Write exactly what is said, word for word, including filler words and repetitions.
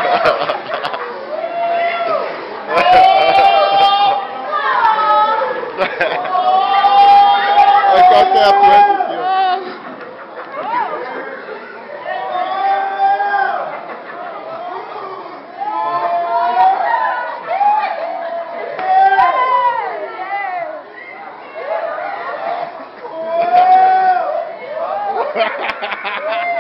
Olha qual que é a planta aqui, ó. Ha ha ha ha!